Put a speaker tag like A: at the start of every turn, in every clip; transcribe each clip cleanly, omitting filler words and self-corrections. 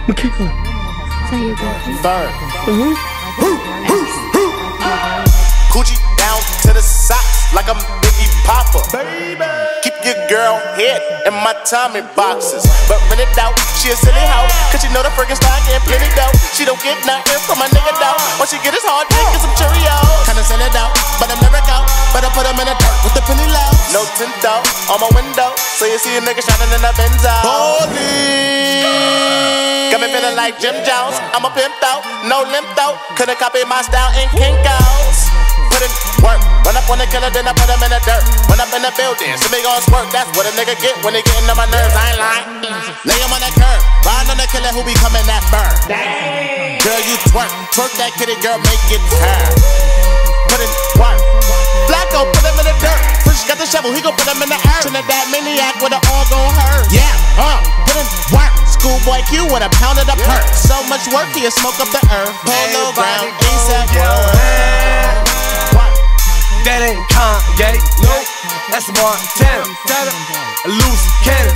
A: Makiko.
B: Say your girlfriend.
C: Bird. Coochie down to the socks like I'm Biggie Popper. Baby. Keep your girl head in my Tommy boxes. But when it out, she a silly hoe. Cause she know the friggin' style getting plenty dough. She don't get nothing from my nigga though. All she get is hard dick and some Cheerios. Kinda send it out, but I'm never out. But I put them in the dirt with the penny low. No tint out on my window. So you see a nigga shining in the Benzo. Holy. Got me feeling like Jim Jones. I'm a pimped out, no limp out. Couldn't copy my style in Kinko's. Put in work, run up on the killer, then I put him in the dirt. Run up in the building, so me gon' squirt. That's what a nigga get when they gettin' on my nerves. I ain't lying. Lay him on the curb, ride on the killer who be coming that bird. Girl, you twerk, twerk that kitty, girl, make it turn. Put in work. Flacco, put him in the dirt. Fresh got the shovel, he gon' put him in the earth. Trinidad maniac with an all gon' hurt. Yeah, put in work. Schoolboy Q with a pound of the perk. So much work, he'll smoke up the earth. Polo ground, ASAP world.
D: That ain't Kanye, nope, that's Montana, a loose cannon.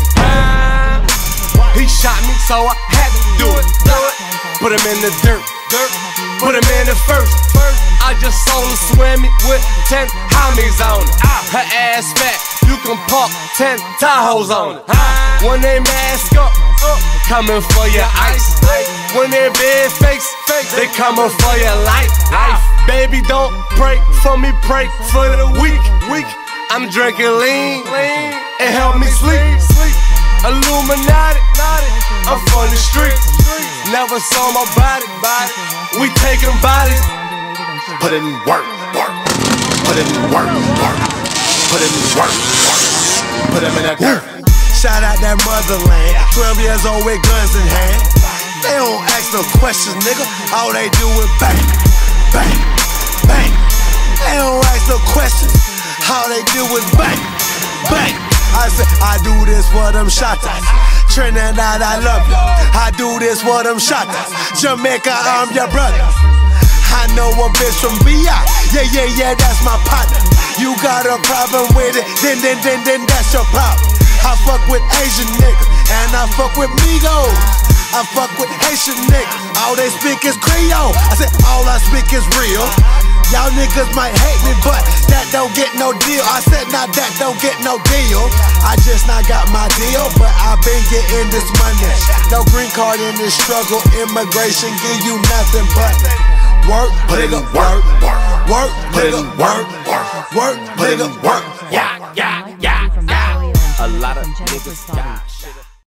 D: He shot me, so I had to do it. Put him in the dirt, put him in the first. I just saw him swimming with 10 homies on it. Her ass fat, you can park 10 Tahoes on it. When they mask up, coming for your ice. When they big face, they coming for your life. Baby, don't pray for me, pray for the weak. I'm drinking lean, it help me sleep. Illuminati, I'm from the streets. Never saw my body, we taking bodies.
C: Put in work, put in work, put in work, put him in that dirt.
E: Shout out that motherland, 12 years old with guns in hand. They don't ask no questions, nigga. All they do is bang, bang, bang. They don't ask no questions. All they do is bang, bang. I said, I do this for them shotters. Trinidad, I love you. I do this for them shotters. Jamaica, I'm your brother. I know a bitch from VI. Yeah, that's my partner. You got a problem with it, then that's your problem. I fuck with Asian niggas, and I fuck with Migos. I fuck with Haitian niggas, all they speak is Creole. I said all I speak is real. Y'all niggas might hate me, but that don't get no deal. I said now that don't get no deal. I just not got my deal, but I been getting this money. No green card in this struggle, immigration give you nothing but work,
C: put in
E: work,
C: put in work,
E: put in work.
C: Yeah. A lot of niggas die.